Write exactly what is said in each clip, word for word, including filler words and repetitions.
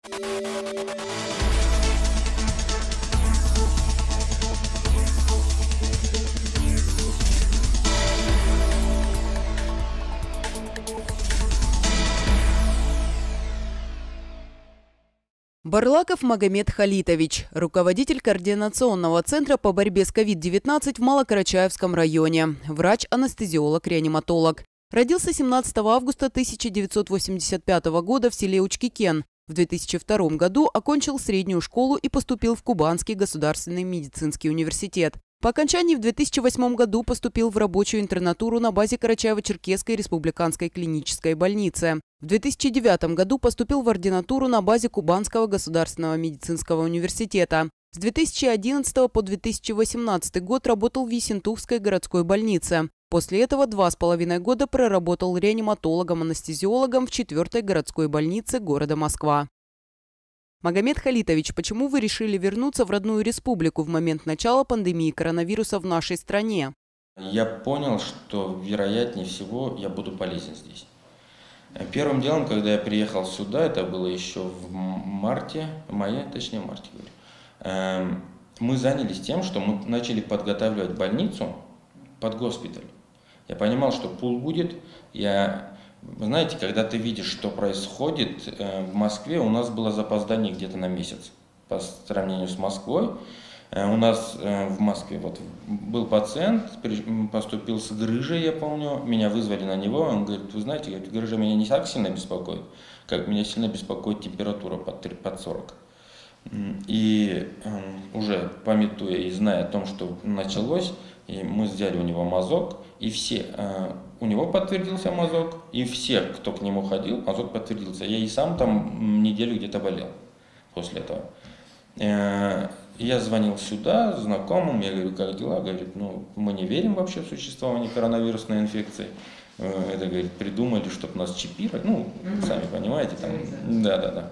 Барлаков Магомед Халитович, руководитель координационного центра по борьбе с ковид девятнадцать в Малокарачаевском районе, врач-анестезиолог-реаниматолог. Родился семнадцатого августа тысяча девятьсот восемьдесят пятого года в селе Учкикен. В две тысячи втором году окончил среднюю школу и поступил в Кубанский государственный медицинский университет. По окончании в две тысячи восьмом году поступил в рабочую интернатуру на базе Карачаево-Черкесской республиканской клинической больницы. В две тысячи девятом году поступил в ординатуру на базе Кубанского государственного медицинского университета. С две тысячи одиннадцатого по две тысячи восемнадцатый год работал в Ессентукской городской больнице. После этого два с половиной года проработал реаниматологом-анестезиологом в четвертой городской больнице города Москва. Магомед Халитович, почему вы решили вернуться в родную республику в момент начала пандемии коронавируса в нашей стране? Я понял, что вероятнее всего я буду полезен здесь. Первым делом, когда я приехал сюда, это было еще в марте, мае, точнее в марте, говорю, мы занялись тем, что мы начали подготавливать больницу под госпиталь. Я понимал, что пул будет. Я, знаете, когда ты видишь, что происходит в Москве, у нас было запоздание где-то на месяц по сравнению с Москвой. У нас в Москве вот был пациент, поступил с грыжей, я помню, меня вызвали на него, он говорит, вы знаете, грыжа меня не так сильно беспокоит, как меня сильно беспокоит температура под сорок. И уже памятуя и зная о том, что началось, и мы взяли у него мазок, и все, у него подтвердился мазок, и все, кто к нему ходил, мазок подтвердился. Я и сам там неделю где-то болел после этого. Я звонил сюда знакомым, я говорю, как дела? Говорит, ну, мы не верим вообще в существование коронавирусной инфекции. Это, говорит, придумали, чтобы нас чипировать. Ну, сами понимаете, там, да-да-да.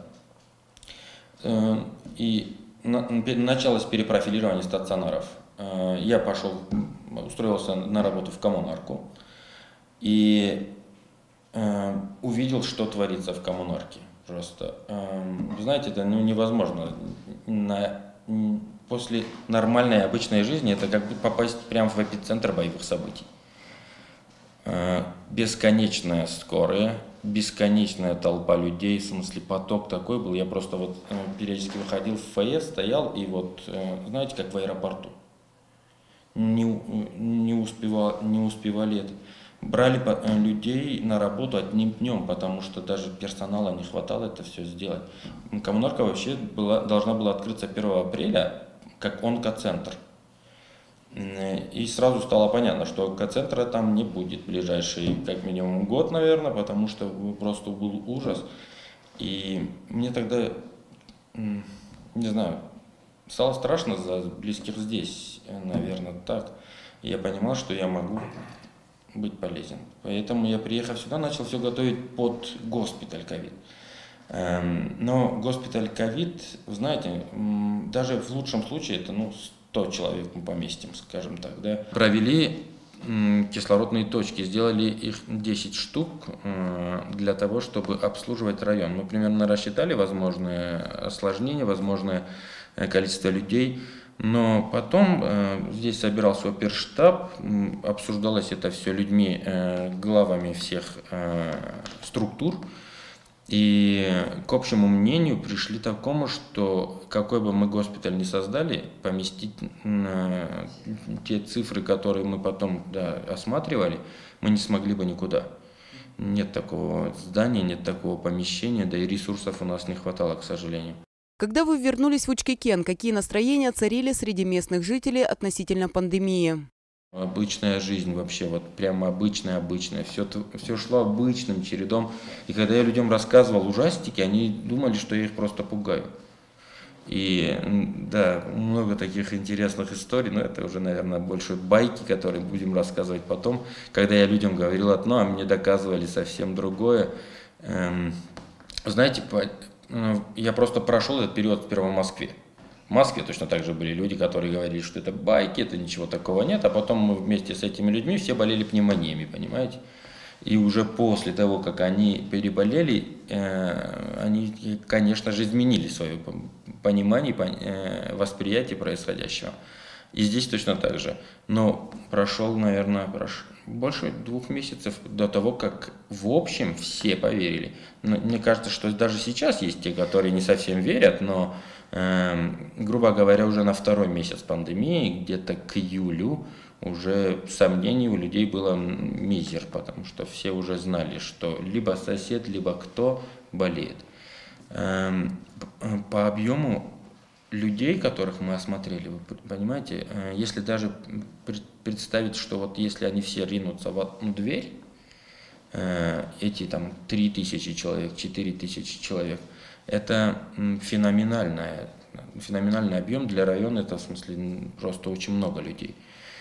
И началось перепрофилирование стационаров. Я пошел, устроился на работу в коммунарку и увидел, что творится в коммунарке. Просто, вы знаете, это ну, невозможно. На, после нормальной обычной жизни это как бы попасть прямо в эпицентр боевых событий. Бесконечная скорая, бесконечная толпа людей, в смысле поток такой был. Я просто вот периодически выходил в фойе, стоял и вот, знаете, как в аэропорту. Не, не, успевал, не успевали это. Брали людей на работу одним днем, потому что даже персонала не хватало это все сделать. Коммунарка вообще была, должна была открыться первого апреля как онкоцентр. И сразу стало понятно, что онкоцентра там не будет в ближайший как минимум год, наверное, потому что просто был ужас. И мне тогда, не знаю, стало страшно за близких здесь, наверное, так. И я понимал, что я могу быть полезен. Поэтому я, приехав сюда, начал все готовить под госпиталь ковид. Но госпиталь ковид, знаете, даже в лучшем случае это ну, сто человек мы поместим, скажем так. Да. Провели кислородные точки, сделали их десять штук для того, чтобы обслуживать район. Мы примерно рассчитали возможные осложнения, возможное количество людей. Но потом э, здесь собирался оперштаб, обсуждалось это все людьми, э, главами всех э, структур. И к общему мнению пришли к такому, что какой бы мы госпиталь ни создали, поместить э, те цифры, которые мы потом да, осматривали, мы не смогли бы никуда. Нет такого здания, нет такого помещения, да и ресурсов у нас не хватало, к сожалению. Когда вы вернулись в Учкикен, какие настроения царили среди местных жителей относительно пандемии? Обычная жизнь вообще, вот прямо обычная-обычная. Все, все шло обычным чередом. И когда я людям рассказывал ужастики, они думали, что я их просто пугаю. И да, много таких интересных историй, но это уже, наверное, больше байки, которые будем рассказывать потом. Когда я людям говорил одно, а мне доказывали совсем другое. Эм, знаете, по... Я просто прошел этот период сперва в Москве. В Москве точно так же были люди, которые говорили, что это байки, это ничего такого нет. А потом мы вместе с этими людьми все болели пневмониями, понимаете? И уже после того, как они переболели, они, конечно же, изменили свое понимание, восприятие происходящего. И здесь точно так же. Но прошел, наверное, прош... больше двух месяцев до того, как в общем все поверили. Но мне кажется, что даже сейчас есть те, которые не совсем верят, но, э, грубо говоря, уже на второй месяц пандемии, где-то к июлю, уже сомнений у людей было мизер, потому что все уже знали, что либо сосед, либо кто болеет. Э, по объему людей, которых мы осмотрели, вы понимаете, если даже представить, что вот если они все ринутся в одну дверь, эти там три тысячи человек, четыре тысячи человек, это феноменальная, феноменальный объем для района, это в смысле просто очень много людей.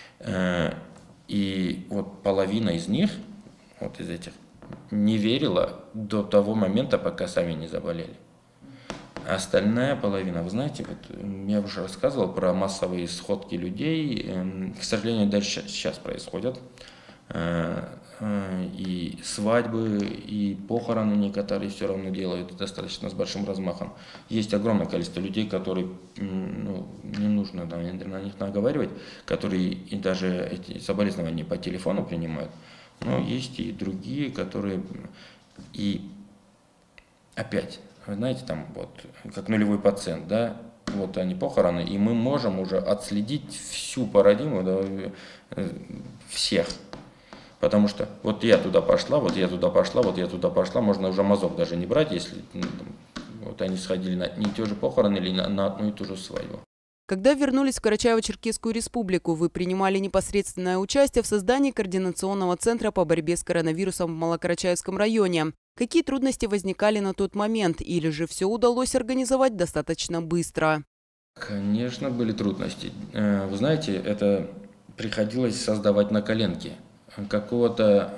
И вот половина из них, вот из этих, не верила до того момента, пока сами не заболели. Остальная половина, вы знаете, вот я уже рассказывал про массовые сходки людей, к сожалению, дальше сейчас происходят, и свадьбы, и похороны некоторые все равно делают достаточно с большим размахом. Есть огромное количество людей, которые, ну, не нужно, наверное, на них наговаривать, которые и даже эти соболезнования по телефону принимают, но есть и другие, которые, и опять, вы знаете, там вот, как нулевой пациент, да, вот они похороны, и мы можем уже отследить всю парадигму, да, всех. Потому что вот я туда пошла, вот я туда пошла, вот я туда пошла, можно уже мазок даже не брать, если ну, вот они сходили на одни и те же похороны или на, на одну и ту же свадьбу. Когда вернулись в Карачаево-Черкесскую республику, вы принимали непосредственное участие в создании координационного центра по борьбе с коронавирусом в Малокарачаевском районе. Какие трудности возникали на тот момент, или же все удалось организовать достаточно быстро? Конечно, были трудности. Вы знаете, это приходилось создавать на коленке. Какого-то...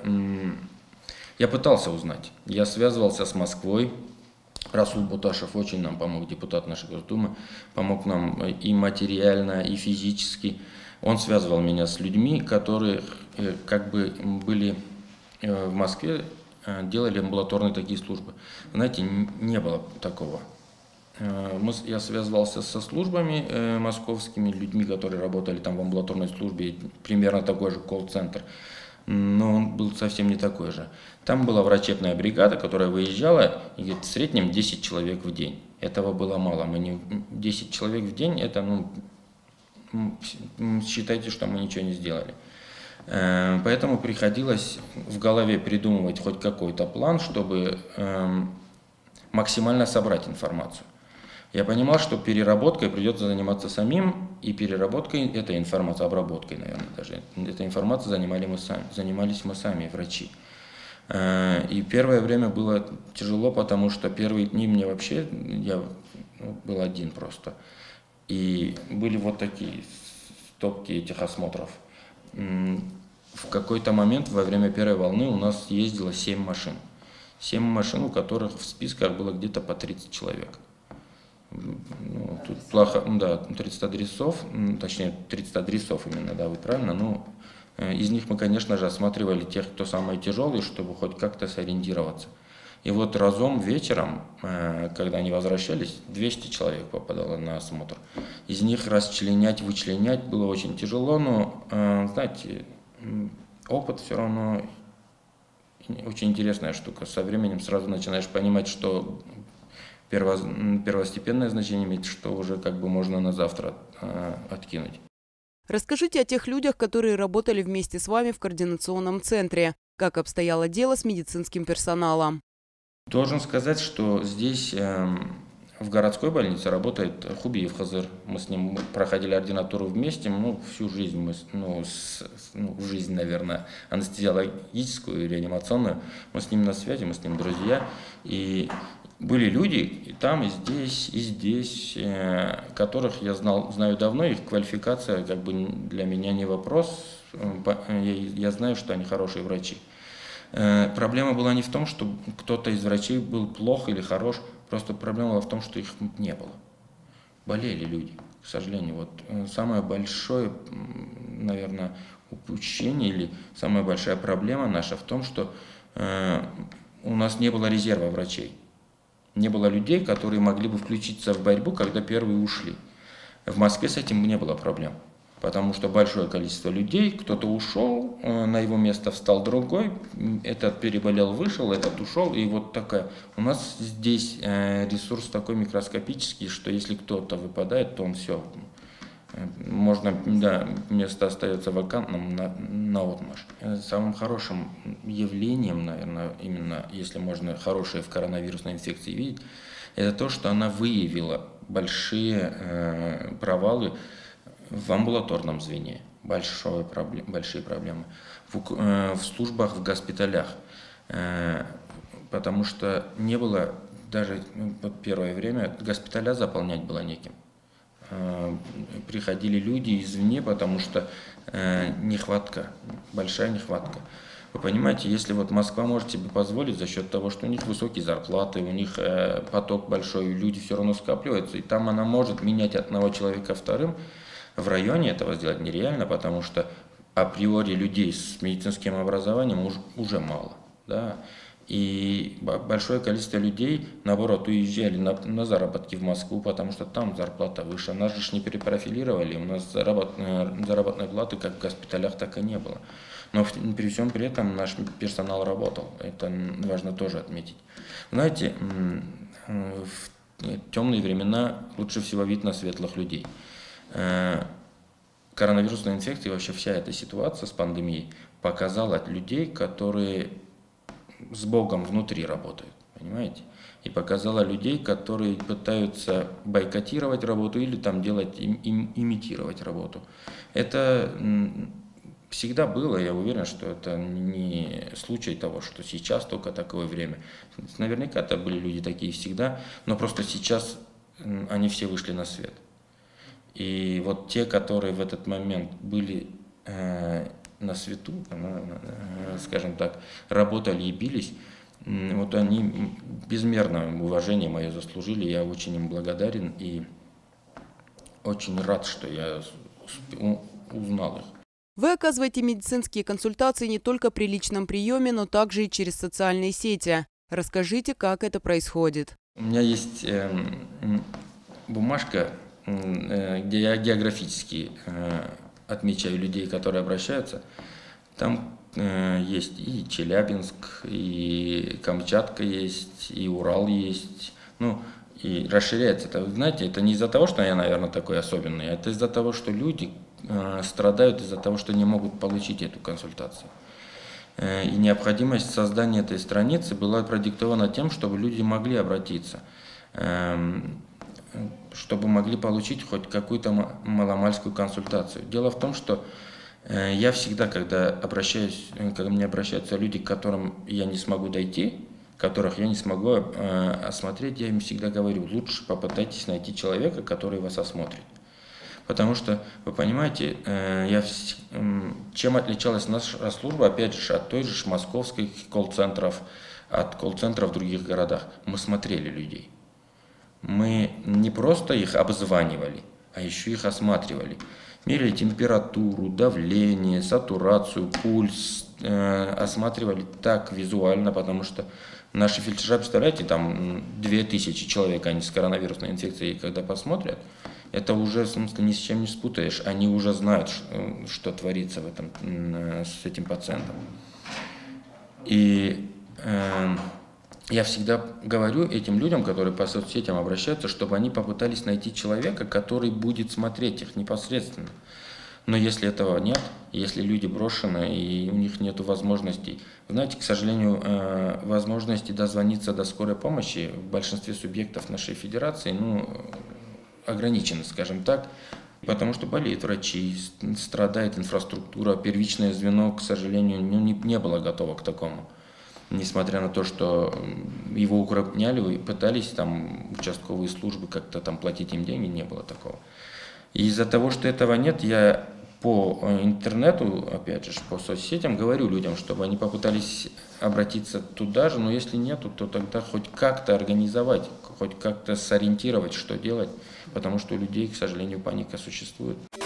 Я пытался узнать. Я связывался с Москвой. Расул Буташев очень нам помог, депутат нашей Госдумы, помог нам и материально, и физически. Он связывал меня с людьми, которые как бы были в Москве, делали амбулаторные такие службы. Знаете, не было такого. Я связывался со службами московскими, людьми, которые работали там в амбулаторной службе, примерно такой же колл-центр. Но он был совсем не такой же. Там была врачебная бригада, которая выезжала, и говорит, в среднем десять человек в день. Этого было мало. Мы не... десять человек в день, это, ну, считайте, что мы ничего не сделали. Поэтому приходилось в голове придумывать хоть какой-то план, чтобы максимально собрать информацию. Я понимал, что переработкой придется заниматься самим, и переработкой этой информации, обработкой, наверное, даже, этой информацией занимали мы сами, занимались мы сами, врачи. И первое время было тяжело, потому что первые дни мне вообще, я был один просто. И были вот такие стопки этих осмотров. В какой-то момент во время первой волны у нас ездило семь машин. семь машин, у которых в списках было где-то по тридцать человек. Ну, тут плохо, да, тридцать адресов, точнее тридцать адресов именно, да, вы правильно, но из них мы, конечно же, осматривали тех, кто самые тяжелые, чтобы хоть как-то сориентироваться. И вот разом вечером, когда они возвращались, двести человек попадало на осмотр. Из них расчленять, вычленять было очень тяжело, но, знаете, опыт все равно очень интересная штука. Со временем сразу начинаешь понимать, что первостепенное значение имеет, что уже как бы можно на завтра э, откинуть. Расскажите о тех людях, которые работали вместе с вами в координационном центре. Как обстояло дело с медицинским персоналом? Должен сказать, что здесь э, в городской больнице работает Хубиев Хазыр. Мы с ним проходили ординатуру вместе, ну, всю жизнь, мы, ну, с, ну, жизнь, наверное, анестезиологическую и реанимационную. Мы с ним на связи, мы с ним друзья. И были люди и там, и здесь, и здесь, э, которых я знал, знаю давно, их квалификация как бы для меня не вопрос, я, я знаю, что они хорошие врачи. Э, проблема была не в том, что кто-то из врачей был плох или хорош, просто проблема была в том, что их не было. Болели люди, к сожалению. Вот самое большое, наверное, упущение или самая большая проблема наша в том, что э, у нас не было резерва врачей. Не было людей, которые могли бы включиться в борьбу, когда первые ушли. В Москве с этим не было проблем, потому что большое количество людей, кто-то ушел, на его место встал другой, этот переболел, вышел, этот ушел, и вот такая. У нас здесь ресурс такой микроскопический, что если кто-то выпадает, то он все, можно, да, место остается вакантным на, на отмашь. Самым хорошим явлением, наверное, именно если можно хорошее в коронавирусной инфекции видеть, это то, что она выявила большие э, провалы в амбулаторном звене, большое проблем, большие проблемы, в, э, в службах, в госпиталях, э, потому что не было даже ну, вот первое время госпиталя заполнять было неким. Э, приходили люди извне, потому что э, нехватка, большая нехватка. Вы понимаете, если вот Москва может себе позволить за счет того, что у них высокие зарплаты, у них э, поток большой, люди все равно скапливаются, и там она может менять одного человека вторым, в районе этого сделать нереально, потому что априори людей с медицинским образованием уж, уже мало. Да? И большое количество людей, наоборот, уезжали на, на заработки в Москву, потому что там зарплата выше. Нас же не перепрофилировали, у нас заработ, заработной платы как в госпиталях, так и не было. Но при всем при этом наш персонал работал, это важно тоже отметить. Знаете, в темные времена лучше всего видно светлых людей. Коронавирусная инфекция и вообще вся эта ситуация с пандемией показала людей, которые с Богом внутри работают, понимаете? И показала людей, которые пытаются бойкотировать работу или там делать, им, им, имитировать работу. Это всегда было, я уверен, что это не случай того, что сейчас только такое время. Наверняка это были люди такие всегда, но просто сейчас они все вышли на свет. И вот те, которые в этот момент были э, на свету, э, скажем так, работали и бились, э, вот они безмерное уважение мое заслужили, я очень им благодарен и очень рад, что я узнал их. Вы оказываете медицинские консультации не только при личном приеме, но также и через социальные сети. Расскажите, как это происходит. У меня есть э, бумажка, где я географически отмечаю людей, которые обращаются. Там есть и Челябинск, и Камчатка есть, и Урал есть. Ну, и расширяется это. Вы знаете, это не из-за того, что я, наверное, такой особенный, а это из-за того, что люди страдают из-за того, что не могут получить эту консультацию. И необходимость создания этой страницы была продиктована тем, чтобы люди могли обратиться, чтобы могли получить хоть какую-то маломальскую консультацию. Дело в том, что я всегда, когда обращаюсь, когда мне обращаются люди, к которым я не смогу дойти, которых я не смогу осмотреть, я им всегда говорю, лучше попытайтесь найти человека, который вас осмотрит. Потому что, вы понимаете, я, чем отличалась наша служба, опять же, от той же московских колл-центров, от колл-центров в других городах. Мы смотрели людей. Мы не просто их обзванивали, а еще их осматривали. Мерили температуру, давление, сатурацию, пульс, э, осматривали так визуально, потому что наши фельдшера, представляете, там две тысячи человек, они с коронавирусной инфекцией, когда посмотрят, это уже, в смысле, ни с чем не спутаешь, они уже знают, что, что творится в этом, с этим пациентом. И э, я всегда говорю этим людям, которые по соцсетям обращаются, чтобы они попытались найти человека, который будет смотреть их непосредственно. Но если этого нет, если люди брошены и у них нет возможностей, знаете, к сожалению, возможности дозвониться до скорой помощи в большинстве субъектов нашей федерации, ну, ограничены, скажем так, потому что болеют врачи, страдает инфраструктура, первичное звено, к сожалению, ну, не, не было готово к такому. Несмотря на то, что его укрупняли, пытались там участковые службы как-то там платить им деньги, не было такого. И из-за того, что этого нет, я по интернету, опять же, по соцсетям говорю людям, чтобы они попытались обратиться туда же, но если нету, то тогда хоть как-то организовать, хоть как-то сориентировать, что делать, потому что у людей, к сожалению, паника существует.